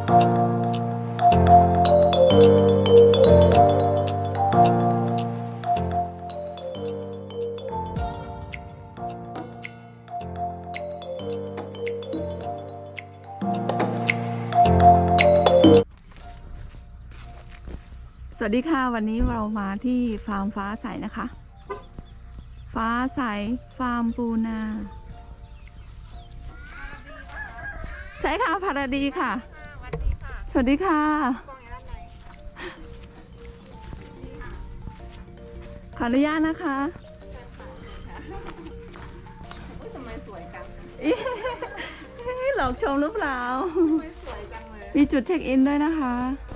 สวัสดีค่ะวันนี้เรามาที่ฟาร์มฟ้าใสนะคะฟ้าใสฟาร์มปูนาใช่ค่ะพาราดีค่ะสวัสดีค่ะขออนุญาตนะคะทำไมสวยจังหลอกชมหรือเปล่าสวยจังเลยมีจุดเช็คอินด้วยนะคะ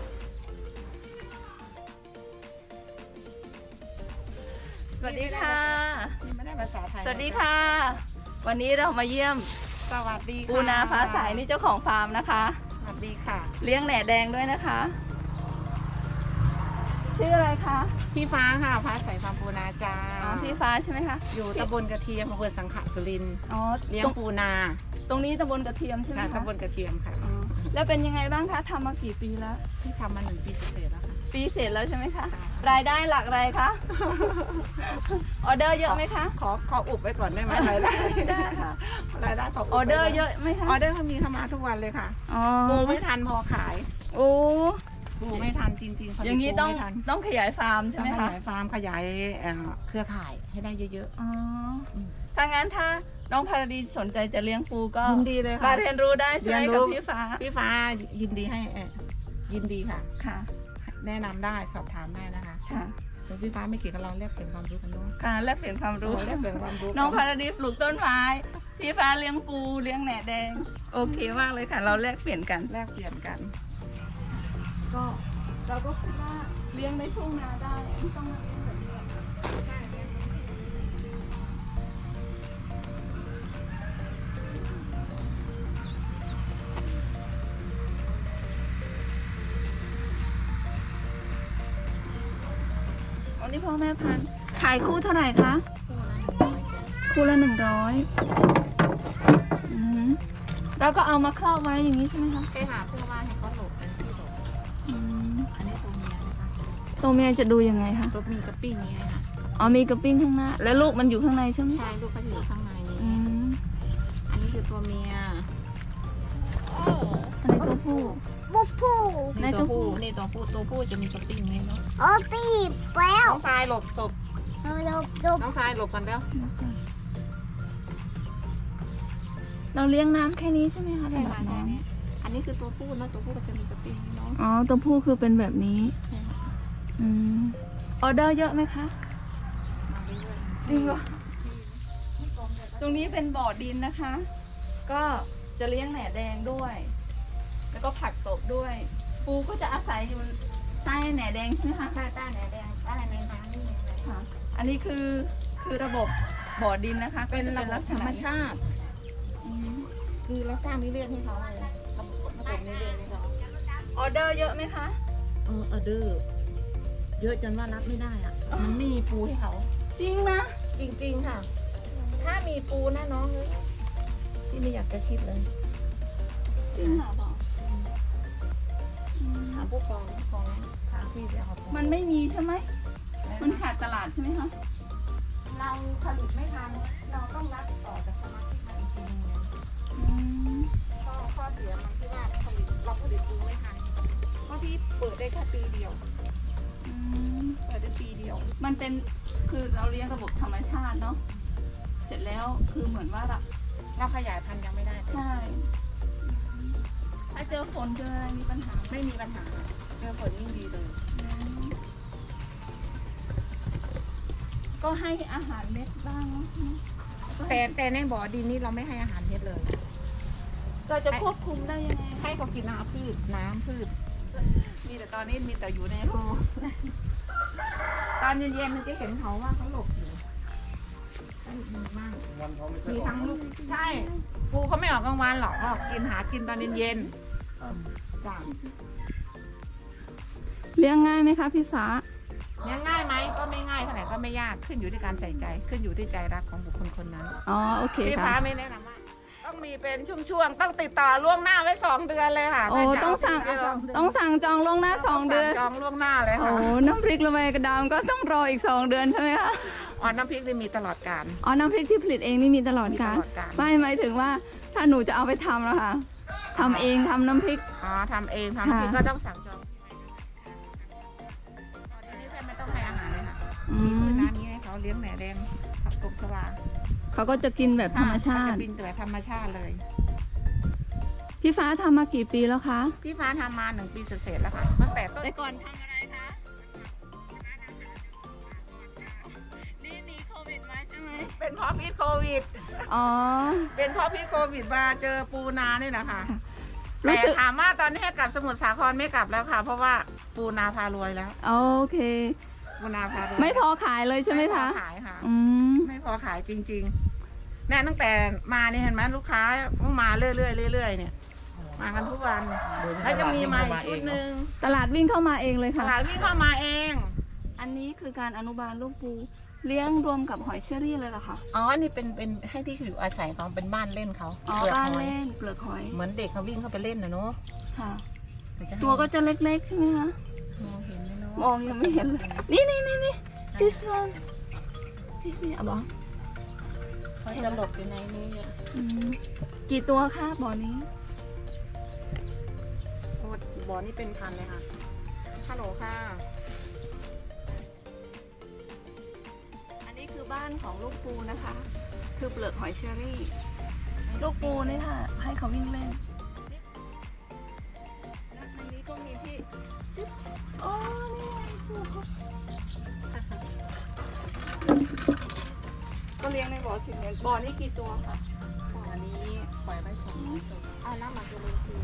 สวัสดีค่ะไม่ได้ภาษาไทยสวัสดีค่ะวันนี้เรามาเยี่ยมสวัสดีปูนาฟ้าใสนี่เจ้าของฟาร์มนะคะสวัสดีค่ะเลี้ยงแหน่แดงด้วยนะคะชื่ออะไรคะพี่ฟ้าค่ะฟ้าใสฟาร์มปูนาจ้าพี่ฟ้าใช่ไหมคะอยู่ตำบลกระเทียมอำเภอสังขะสุรินทร์เลี้ยงปูนาตรงนี้ตำบลกระเทียมใช่ไหมคะตำบลกระเทียมค่ะแล้วเป็นยังไงบ้างคะทำมากี่ปีแล้วที่ทำมา1 ปีเสร็จแล้วค่ะปีเสร็จแล้วใช่ไหมคะรายได้หลักอะไรคะออเดอร์เยอะไหมคะขออุบไว้ก่อนได้ไหมรายได้ได้ค่ะรายได้ขอออเดอร์เยอะไหมคะออเดอร์มีเข้ามาทุกวันเลยค่ะปูไม่ทันพอขายโอ้ปูไม่ทันจริงๆอย่างนี้ต้องขยายฟาร์มใช่ไหมคะขยายฟาร์มขยายเครือข่ายให้ได้เยอะๆถ้างั้นถ้าน้องพาราดีสนใจจะเลี้ยงปูก็ยินดีเลยค่ะมาเรียนรู้ได้ใช่ไหมกับพี่ฟ้ายินดีให้ยินดีค่ะค่ะแนะนำได้สอบถามได้นะคะค่ะพี่ฟ้าไม่เกี่ยวกับเราแลกเปลี่ยนความรู้กันด้วยค่ะแลกเปลี่ยนความรู้น้องพาราดีปลูกต้นไม้พี่ฟ้าเลี้ยงปูเลี้ยงแหน่แดงโอเคมากเลยค่ะเราแลกเปลี่ยนกันก็เราก็คิดว่าเลี้ยงในทุ่งนาได้ไม่ต้องมาเลี้ยงแบบนี้วันนี้พ่อแม่พันธุ์ขายคู่เท่าไหร่คะคู่ละ100แล้วก็เอามาครอบไว้อย่างนี้ใช่ไหมคะใช่ค่ะเพื่อว่าให้เขาหลบเป็นที่หลบอันนี้ตัวเมียนะคะตัวเมียจะดูยังไงคะตัวมีกระปิ้งนี้ค่ะมีกระปิ้งข้างหน้าแล้วลูกมันอยู่ข้างในใช่ไหมใช่ลูกก็อยู่ข้างในนี้อันนี้คือตัวเมียอันนี้ตัวผู้ในตัวผู้จะมีกระปิ้งไหมเนาะปีบแล้วน้องทรายหลบน้องทรายหลบกันแล้วเราเลี้ยงน้ำแค่นี้ใช่ไหมคะใช่ค่ะอันนี้คือตัวผู้นะตัวผู้ก็จะมีกระปิ้งเนาะตัวผู้คือเป็นแบบนี้ใช่ค่ะออเดอร์เยอะไหมคะจริงเหรอตรงนี้เป็นบ่อดินนะคะ ก็จะเลี้ยงแหน่แดงด้วยแล้วก็ผักตบด้วยปูก็จะอาศัยอยู่ใต้แหน่แดงใช่ไหมคะใต้แหน่แดงใต้ในน้ำนี่ค่ะอันนี้คือระบบบ่อดินนะคะเป็นระบบธรรมชาติคือเราสร้างนิเวศให้เขาเลยระบบนิเวศให้เขาออเดอร์เยอะไหมคะออเดอร์เยอะจนว่ารับไม่ได้อะมันไม่มีปูให้เขาจริงนะจริงๆค่ะถ้ามีปูนะน้องเลยที่ไม่อยากจะคิดเลยจริงเหรอบอกถามผู้กองทางที่จะเอามันไม่มีใช่ไหมมันขาดตลาดใช่ไหมคะเราผลิตไม่ทันเราต้องรับต่อจากสมาชิกมาอีกทีนึงข้อเสียมันที่ว่าเราผลิตปูไม่ทันเพราะที่เปิดได้แค่ปีเดียวเปิดได้ปีเดียวมันเป็นคือเราเลี้ยงระบบธรรมชาติเนาะเสร็จแล้วคือเหมือนว่าเราขยายพันธุ์ยังไม่ได้ใช่ถ้าเจอฝนเจออะไรมีปัญหาไม่มีปัญหาเจอฝนยิ่งดีเลยก็ให้อาหารเม็ดบ้างแต่ในบ่อดินนี้เราไม่ให้อาหารเม็ดเลยเราจะควบคุมได้ยังไงให้เขากินน้ำพืชมีแต่ตอนนี้มีแต่อยู่ในรูตอนเย็นๆมันจะเห็นเขาว่าเขาหลบอยู่ดีมากมีทั้งลูกใช่ปูเขาไม่ออกกลางวันหรอกหากินตอนเย็นๆจ้าเลี้ยงง่ายไหมคะพี่ฟ้าเลี้ยงง่ายไหมก็ไม่ง่ายเท่าไหร่ก็ไม่ยากขึ้นอยู่ที่การใส่ใจขึ้นอยู่ที่ใจรักของบุคคลคนนั้นโอเคพี่ฟ้าไม่แนะนำว่าต้องมีเป็นช่วงๆต้องติดต่อล่วงหน้าไว้2 เดือนเลยค่ะโอ้ต้องสั่งจองล่วงหน้า2 เดือนจองล่วงหน้าเลยค่ะโอ้น้ำพริกละเวกระดามก็ต้องรออีก2 เดือนใช่ไหมคะอ๋อน้ำพริกนี่มีตลอดกาลอ๋อน้ำพริกที่ผลิตเองนี่มีตลอดกาลมีตลอดกาลไม่หมายถึงว่าถ้าหนูจะเอาไปทำแล้วค่ะทำเองทำน้ำพริกอ๋อทำเองทำน้ำพริกก็ต้องสั่งจองตอนนี้แทบไม่ต้องให้อาหารเลยค่ะอืมีพืชมน้ำนี้ให้เขาเลี้ยงแหน่แดงผักตบชวาเขาก็จะกินแบบธรรมชาเขติจะบินแบบธรรมชาติเลยพี่ฟ้าทำมากี่ปีแล้วคะพี่ฟ้าทำมา1 ปีเศษๆแล้วค่ะตั้งแต่ต้นแต่ก่อนทำอะไรคะนี่หนีโควิดมาใช่ไหมเป็นเพราะพิษโควิดอ๋อเป็นเพราะพิษโควิดมาเจอปูนาเนี่ยนะคะรู้แต่สึกถามว่าตอนนี้ให้กลับสมุทรสาครไม่กลับแล้วค่ะ เพราะว่าปูนาพารวยแล้วโอเคปูนาพารวยไม่พอขายเลยใช่ไหมคะพอขายค่ะอืมไม่พอขายจริงๆเนี่ยตั้งแต่มาเนี่ยเห็นไหมลูกค้ามาเรื่อยๆเรื่อยๆเนี่ยมากันทุกวันแล้วจะมีมาอีกชุดหนึ่งตลาดวิ่งเข้ามาเองเลยตค่ะลาดวิ่งเข้ามาเองอันนี้คือการอนุบาลลูกปู เลี้ยงรวมกับหอยเชอรี่เลยเหรอคะอ๋อนี่เป็นให้ที่อยู่อาศัยเขาเป็นบ้านเล่นเขาอ๋อเปลือกบ้านหอยเล่นเปลือกหอยเหมือนเด็กเขาวิ่งเข้าไปเล่นนะเนาะค่ะเดี๋ยจะให้ตัวก็จะเล็กๆใช่ไหมคะมองเห็นไหมเนาะมองยังไม่เห็นเลย นี่this one this นี่อ่ะบอกเขาจะหลบอยู่ในนี้อะอืมกี่ตัวคะบ่อนี้โอ้บ่อนี่เป็นพันเลยค่ะฮัลโหลค่ะอันนี้คือบ้านของลูกปูนะคะ คือเปลือกหอยเชอรี่ ลูกปูนี่ค่ะ ให้เขาวิ่งเล่นแล้วอันนี้ก็มีที่จิ๊บอ๋อนี่ไงปูเขาก็เลี้ยงในบ่อสิบเมตรบ่อนี้กี่ตัวคะบ่อนี้ปล่อยไว้200 ตัวเอาน้ำมาจะลงคือ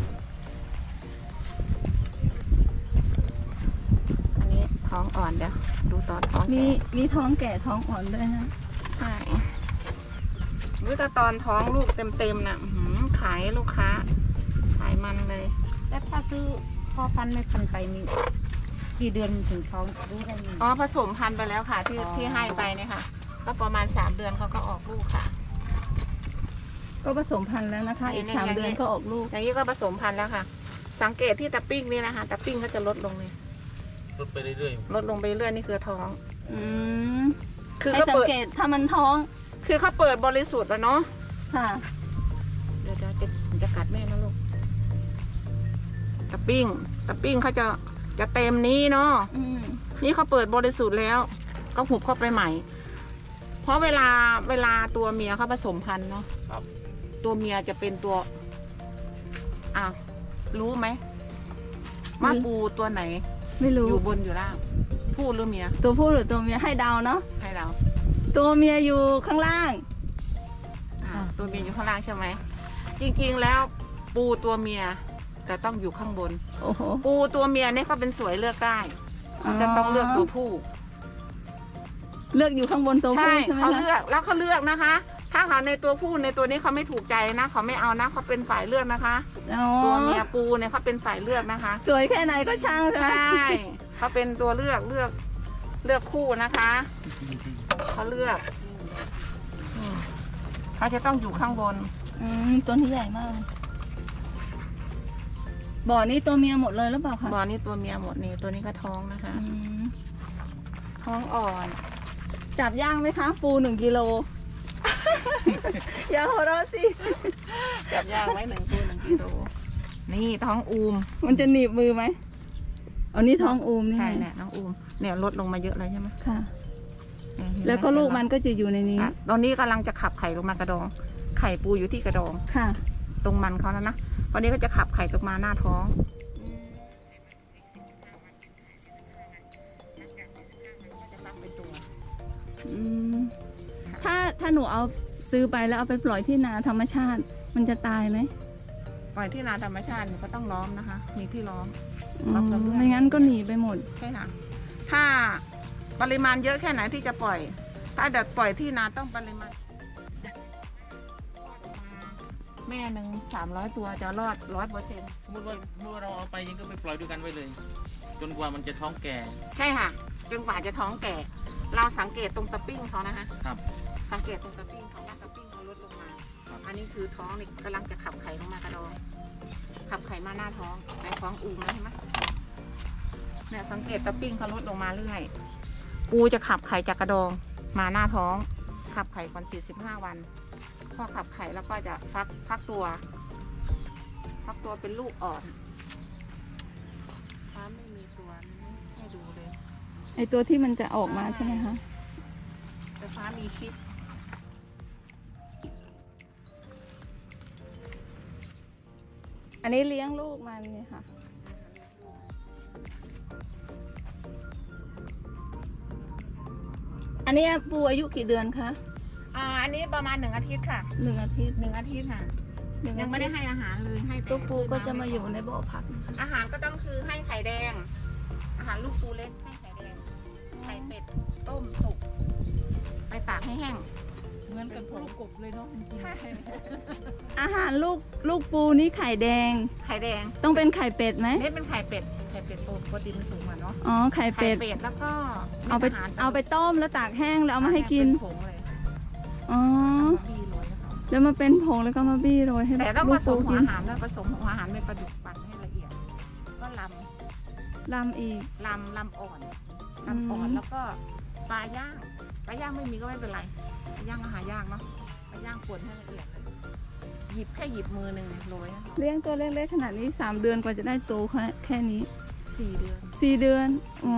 อันนี้ท้องอ่อนเดี๋ยวดูตอนท้องมีแก่มีท้องแก่ท้องอ่อนด้วยนะใช่วิตาตอนท้องลูกเต็มๆน่ะขายลูกค้า ขายมันเลยแล้วถ้าซื้อพ่อพันธุ์ไม่พันธุ์ไปนี่กี่เดือนถึงท้องรู้ได้ยังไงอ๋อผสมพันธุ์ไปแล้วค่ะ ที่อ๋อที่ให้ไปเนี่ยค่ะ ก็ประมาณ3 เดือนเขาก็ออกลูกค่ะก็ผสมพันธุ์แล้วนะคะ อีกนี่ 3 เดือนก็ออกลูกอย่างนี้ก็ผสมพันธุ์แล้วค่ะ สังเกตที่ตะปิ้งนี่นะคะตะปิ้งก็จะลดลงเลยลดไปเรื่อยลดลงไปเรื่อยนี่คือท้องอืมคือให้เขาสังเปิดเกตถ้ามันท้องคือเขาเปิดบริสุทธิ์แล้วเนาะค่ะเดี๋ยวจะกัดแม่นะลูกตะปิ้งเขาจะเต็มนี้เนาะอืมนี่เขาเปิดบริสุทธิ์แล้ว ก็หุบเข้าไปใหม่ เพราะเวลาตัวเมียเขาผสมพันธุ์เนาะๆครับตัวเมียจะเป็นตัวอ้าวรู้ไหมว่าปูตัวไหนไม่รู้อยู่บนอยู่ล่างผู้หรือเมียตัวผู้หรือตัวเมียให้เดาเนาะให้เราตัวเมียอยู่ข้างล่างตัวเมียอยู่ข้างล่างใช่ไหมจริงๆแล้วปูตัวเมียจะต้องอยู่ข้างบนโอ้โหปูตัวเมียเนี่ยเขาเป็นสวยเลือกได้เขาจะต้องเลือกตัวผู้เลือกอยู่ข้างบนตัวผู้ใช่ใช่ไหมเขาคะเลือกแล้วเขาเลือกนะคะ ถ้าเขาในตัวผู้ในตัวนี้เขาไม่ถูกใจนะเขาไม่เอานะเขาเป็นฝ่ายเลือกนะคะอ๋อตัวเมียปูเนี่ยเขาเป็นฝ่ายเลือกนะคะสวยแค่ไหนก็ช่างใช่ไหมใช่เขาเป็นตัวเลือกคู่นะคะเขาเลือกเขาจะต้องอยู่ข้างบนตัวนี้ใหญ่มากเลยบ่อนี้ตัวเมียหมดเลยหรือเปล่าคะบ่อนี้ตัวเมียหมดนี่ตัวนี้ก็ท้องนะคะอืมท้องอ่อนจับย่างไหมคะ ปู1 กิโล อย่าหัวเราะสิจับย่างไว้1 กิโลนี่ท้องอูมมันจะหนีบมือไหมอันนี้ท้องอูมนี่ใช่ไงเนี่ยน้องอูมเนี่ยลดลงมาเยอะเลยใช่ไหมค่ะเนี่ยเห็นไหมแล้วก็ลูกมันก็จะอยู่ในนี้อ่ะตอนนี้กำลังจะขับไข่ลงมากระดอง ไข่ปูอยู่ที่กระดองค่ะตรงมันเขาแล้วนะวันนี้ก็จะขับไข่ตกมาหน้าท้องอืมถ้าหนูเอาซื้อไปแล้วเอาไปปล่อยที่นาธรรมชาติ มันจะตายไหมปล่อยที่นาธรรมชาติหนูก็ต้องล้อมนะคะ มีที่ล้อมอืมรับกับเพื่อนไม่งั้นก็หนีไปหมดใช่ค่ะ ถ้าปริมาณเยอะแค่ไหนที่จะปล่อย ถ้าเดี๋ยวปล่อยที่นาต้องปริมาณแม่หนึ่ง300 ตัวจะรอด100% สมมติว่าเราเอาไปยังก็ไปปล่อยด้วยกันไว้เลย จนกว่ามันจะท้องแก่ใช่ค่ะจนกว่าจะท้องแก่ เราสังเกตตรงตะปิ้งเขานะคะครับสังเกตตรงตะปิ้งเขาว่าตะปิ้งเขาลดลงมาอันนี้คือท้องนี่กำลังจะขับไข่ลงมากระดองขับไข่มาหน้าท้องในท้องอูมแล้วใช่ไหมเนี่ยสังเกตตะปิ้งเขาลดลงมาเรื่อยปูจะขับไข่จากกระดองมาหน้าท้องขับไข่ก่อน45 วันพอขับไข่แล้วก็จะฟักตัวเป็นลูกอ่อนฟ้าไม่มีตัวให้ดูเลยไอตัวที่มันจะออกมาใช่ไหมคะแต่ฟ้ามีคลิปอันนี้เลี้ยงลูกมันเนี่ยค่ะ อันนี้ปูอายุกี่เดือนคะอันนี้ประมาณ1 อาทิตย์ค่ะ 1 อาทิตย์ 1 อาทิตย์ค่ะ 1 ยังไม่ได้ให้อาหารเลยให้แต่ตัวปูก็จะมาอยู่ในบ่อพักอาหารก็ต้องคือให้ไข่แดง อาหารลูกปูเล็กให้ไข่แดง ไข่เป็ดต้มสุกไปตากให้แห้งเหมือนกับลูกกบเลยเนาะจริงอาหารลูกปูนี่ไข่แดงไข่แดงต้องเป็นไข่เป็ดไหมนี่เป็นไข่เป็ดโปรตีนสูงอ่ะเนาะอ๋อ ไข่ไข่เป็ดเป็ดแล้วก็เอาไปต้มแล้วตากแห้งแล้วเอามาให้กินผงเลยอ๋อบีโรยนะคะแล้วมาเป็นผงแล้วก็มาบี้โรยให้แต่ต้องลูผกสปูมหัวกินอาหารด้วยผสมหัวอาหารเป็นปลาดุกปั่นให้ละเอียด ก็ลำอีกลำอ่อนแล้วก็ปลาย่างไม่มีก็ไม่เป็นไรปลาย่างอาหารย่างเนาะปลาย่างป่นให้ละเอียดเลยหยิบมือหนึ่งโรยนะคะเลี้ยงตัวเล็กๆขนาดนี้3 เดือนกว่าจะได้โตแค่นี้ 4 เดือน 4 เดือน อ๋อ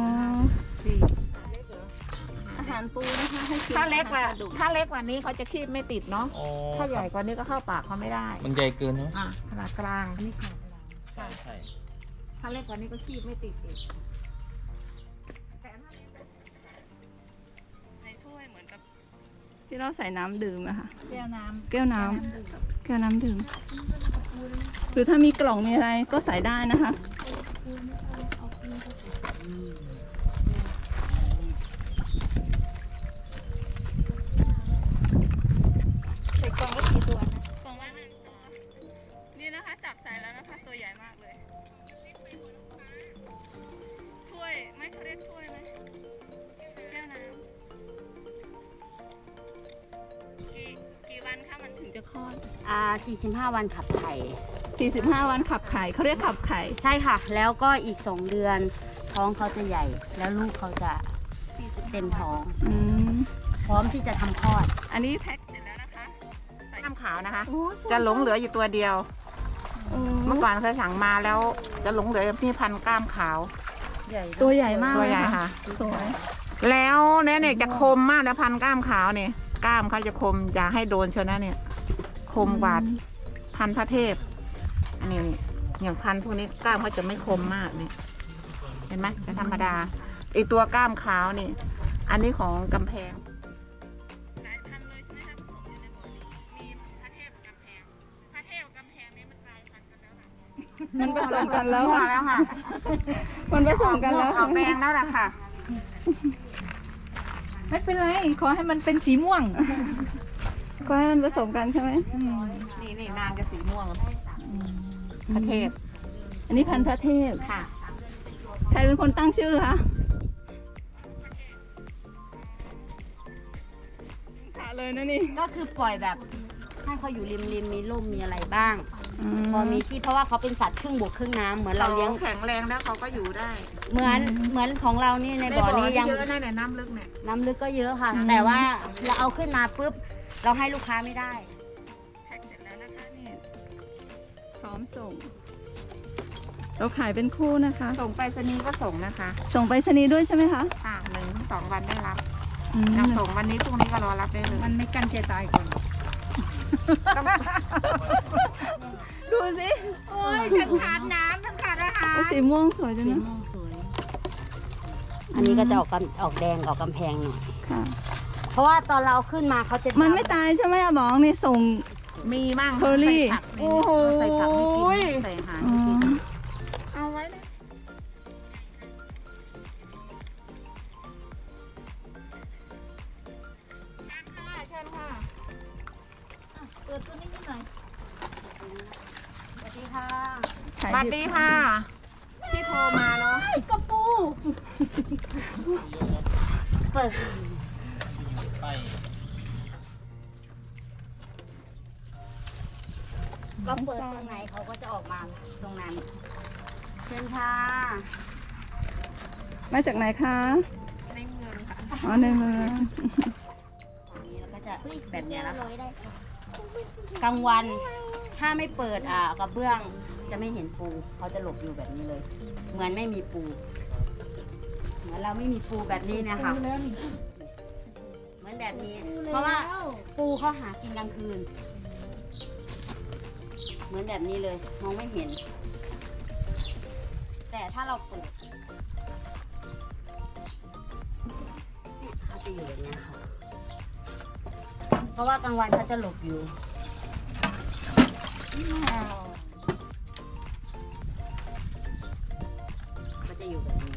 4 อาหารปูนะคะให้กินถ้าเล็กกว่าดุกถ้าเล็กกว่านี้เขาจะคีบไม่ติดเนาะอ๋อถ้าใหญ่กว่านี้ก็เข้าปากเขาไม่ได้มันใหญ่เกินเนาะขนาดกลางอันนี้ขนาดกลางใช่ใช่ถ้าเล็กกว่านี้ก็คีบไม่ติดอีกแต่ถ้าเล็กในถ้วยเหมือนกับที่เราใส่น้ำดื่มอะค่ะๆแก้วน้แก้วน้ำดื่ม หรือถ้ามีกล่องมีอะไรก็ใส่ได้นะคะ ใส่กล่องก็กี่ตัวนะกล่องละ1 ตัว นี่นะคะจับใส่แล้วนะคะตัวใหญ่มากเลย ถ้วยไม่เขาเรียกถ้วยไหมแก้วน้ำกี่วันคะมันถึงจะคลอด 45 วันขับไข่ 45 วันขับไข่เขาเรียกขับไข่ใช่ค่ะ แล้วก็อีก2 เดือนท้องเขาจะใหญ่ แล้วลูกเขาจะเต็มท้องอืมพร้อมที่จะทำคลอดอันนี้แพ็คเสร็จแล้วนะคะกล้ามขาวนะคะโอ้สวยจะหลงเหลืออยู่ตัวเดียวโอ้เมื่อก่อนเคยสั่งมาแล้วจะหลงเหลือที่พันกล้ามขาวใหญ่ตัวใหญ่มากตัวเลยใหญ่ค่ะสวยแล้วเนี่ยจะคมมากนะพันกล้ามขาวเนี่ยกล้ามเขาจะคมอย่าให้โดนเชียวนะเนี่ย คมกว่าพันพระเทพ อันนี้นี่อย่างพันพวกนี้กล้ามเขาจะไม่คมมากเนี่ยเห็นไหมจะธรรมดาไอตัวกล้ามขาวนี่ อันนี้ของกำแพงหลายพันเลยใช่ไหมคะผสมอยู่ในบ่อนี้มีพระเทพกับกำแพงพระเทพกับกำแพงนี่มันกลายพันธุ์กันแล้วค่ะมันผสมกันแล้วมั่วค่ะแล้วค่ะมันผสมกันแล้วออกแดงแล้วล่ะค่ะำไม่เป็นไร ขอให้มันเป็นสีม่วงก็ให้มันผสมกันใช่ไหมนี่นางจะสีม่วงพระเทพอันนี้พันธุ์พระเทพค่ะใครเป็นคนตั้งชื่อคะสาเลยนะนี่ก็คือปล่อยแบบให้เขาอยู่ริมมีร่มมีอะไรบ้าง พอมีที่เพราะว่าเขาเป็นสัตว์ครึ่งบกครึ่งน้ำเหมือนเราเลี้ยงแข็งแรงแล้วเขาก็อยู่ได้เหมือนของเรานี่ในบ่อนี้ยังเยอะนะเนี่ยน้ำลึกเนี่ยน้ำลึกก็เยอะค่ะ แต่ว่าเราเอาขึ้นมาปุ๊บเราให้ลูกค้าไม่ได้แพ็คเสร็จแล้วนะคะนี่พร้อมส่ง เราขายเป็นคู่นะคะส่งไปรษณีย์ก็ส่งนะคะส่งไปรษณีย์ด้วยใช่ไหมคะค่ะ1-2 วันได้รับอืมอยากส่งวันนี้พรุ่งนี้ก็รอรับได้เลยมันไม่กันใจตายก่อนดูสิโอ้ยฉันขาดน้ำฉันขาดอาหารโอ้สีม่วงสวยจังสีนะม่วงสวย อันนี้ก็จะออกแดงออกกำแพงหน่อยค่ะเพราะว่าตอนเราเอาขึ้นมาเขาจะมันไม่ตายใช่ไหมอะบองนี่ส่งมีมั่งเชอรี่ใส่ผักโอ้โหใส่ผักให้กินใส่อาหารอ๋ให้กินอเอาไว้เลยเชิญค่ะเปิดตัวนี้นิดหน่อยสวัสดีค่ะขายสวัสดิบดีค่ะ ที่โทรมาเนาะกระปูเปิดไปเราเปิดตรงไหนเขาก็จะออกมาตรงนั้นเชิญค่ะมาจากไหนคะในเมืองค่ะอ๋อในเมืองตรงนี้เราก็จะแบบเนี้ยแล้วกลางวันถ้าไม่เปิดกระเบื้องจะไม่เห็นปูเขาจะหลบอยู่แบบนี้เลย เหมือนไม่มีปูเหมือนเราไม่มีปูแบบนี้นะคะเหมือนแบบนี้ เพราะว่าปูเขาหากินกลางคืน เหมือนแบบนี้เลยมองไม่เห็น แต่ถ้าเราเปิดเนี่ยเขาจะอยู่แบบนี้ค่ะเพราะว่ากลางวันเขาจะหลบอยู่เขาจะอยู่แบบนี้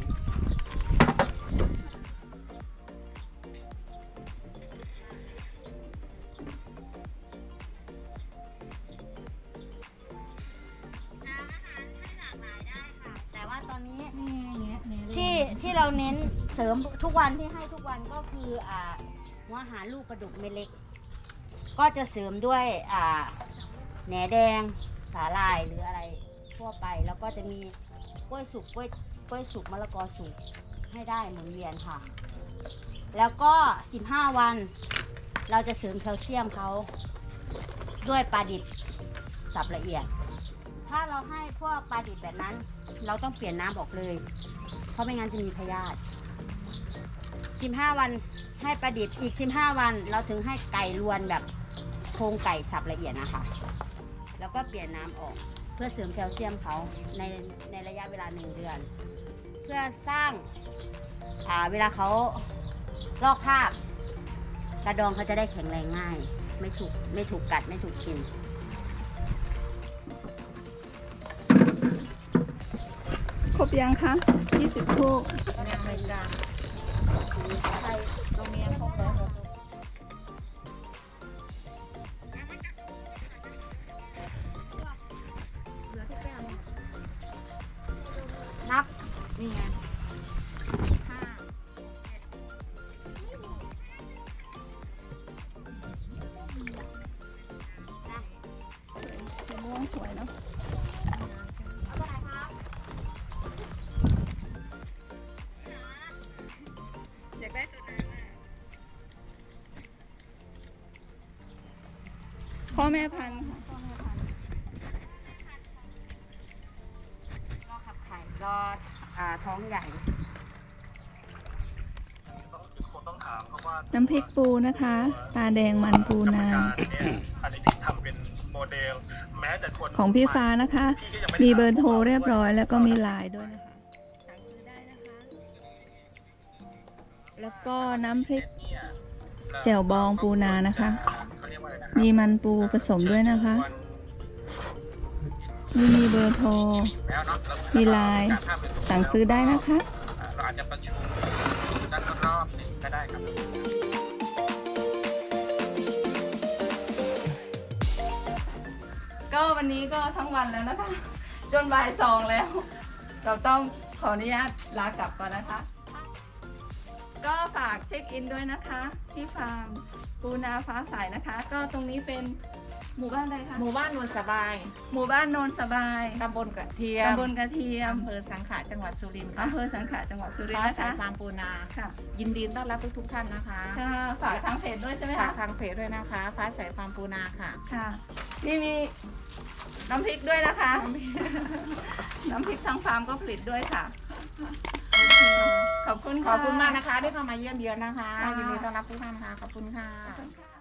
แต่ว่าตอนนี้ที่เราเน้นเสริมทุกวันที่ให้ทุกวันก็คือหัวอาหารลูกปลาดุกเม็ดเล็ก ก็จะเสริมด้วยแหนแดงสาหร่ายหรืออะไรทั่วไป แล้วก็จะมีกล้วยสุกกล้วยสุกมะละกอสุกให้ได้หมุนเวียนค่ะ แล้วก็15 วันเราจะเสริมแคลเซียมเขาด้วยปลาดิบสับละเอียด ถ้าเราให้พวกปลาดิบแบบนั้นเราต้องเปลี่ยนน้ำออกเลยเพราะไม่งั้นจะมีพยาธิ15 วันให้ปลาดิบอีก15 วันเราถึงให้ไก่รวนแบบโครงไก่สับละเอียดนะคะแล้วก็เปลี่ยนน้ำออกเพื่อเสริมแคลเซียมเขาในระยะเวลา1 เดือน เพื่อสร้างเวลาเขาลอกคราบกระดองเขาจะได้แข็งแรงง่ายไม่ถูกกัดไม่ถูกกินครบยังคะ20 คู่ยังไม่จ้าตรงนี้เขาบอกนับนี่ไงสีม่วงสวยเนาะอยากได้ตัวนั้นพ่อแม่พันธุ์ค่ะก็ขับไข่ก็ท้องใหญ่น้ำพริกปูนะคะ ตาแดงมันปูนาอันนี้พี่ทำเป็นโมเดลแม้แต่คนของพี่ฟ้านะคะ มีเบอร์โทรเรียบร้อยแล้วก็มีไลน์ด้วยนะคะสั่งซื้อได้นะคะ แล้วก็น้ำพริกแจ่วบองปูนานะคะ มีมันปูผสมด้วยนะคะมีเบอร์โทร มีไลน์สั่งซื้อได้นะคะเราอาจจะประชุมสักรอบหนึ่งก็ได้ครับก็วันนี้ก็ทั้งวันแล้วนะคะ จนบ่าย2แล้ว เราต้องขออนุญาตลากลับก่อนนะคะ ก็ฝากเช็คอินด้วยนะคะ ที่ฟาร์มปูนาฟ้าใสนะคะ ก็ตรงนี้เป็นหมู่บ้านอะไรคะหมู่บ้านนวลสบายหมู่บ้านโนนสบายตำบลกระเทียมตำบลกระเทียมอำเภอสังขะจังหวัดสุรินทร์ค่ะอำเภอสังขะจังหวัดสุรินทฟ้าร์นะสายคะฟาร์มปูนาค่ะยินดีต้อนรับทุกท่านนะคะค่ะฝากทางเพจด้วยใช่ไหมฝาคะกทางเพจด้วยนะคะ ฟ้าสายฟาร์มปูนาค่ะค่ะนี่มีน้ำพริกด้วยนะคะ น้ำพริกทางฟาร์มก็ผลิตด้วยค่ะ ขอบคุณขค่ะอบคุณมากนะคะที่เข้ามาเยี่ยมเยียนนะคะค่ะยินดีต้อนรับทุกท่านค่ะ ขอบคุณค่ะขอบคุณค่ะ